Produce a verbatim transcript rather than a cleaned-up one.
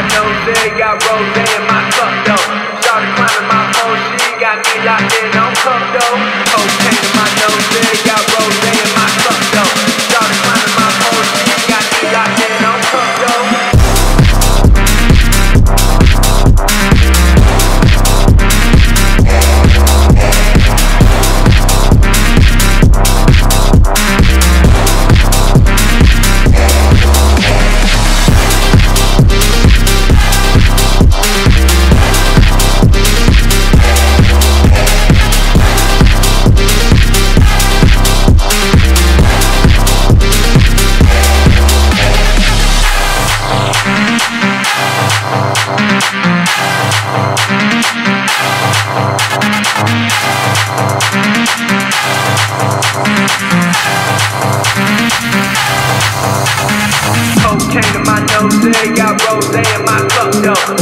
my nose, there got rose in my cup though. Shawty climbing my pole, she got me locked in on cup though. Cocaine in my nose, there got rose in my cup though. Shawty climbing my pole, she got me locked in on cup though. Cocaine in my nose, there got rose in my cup though.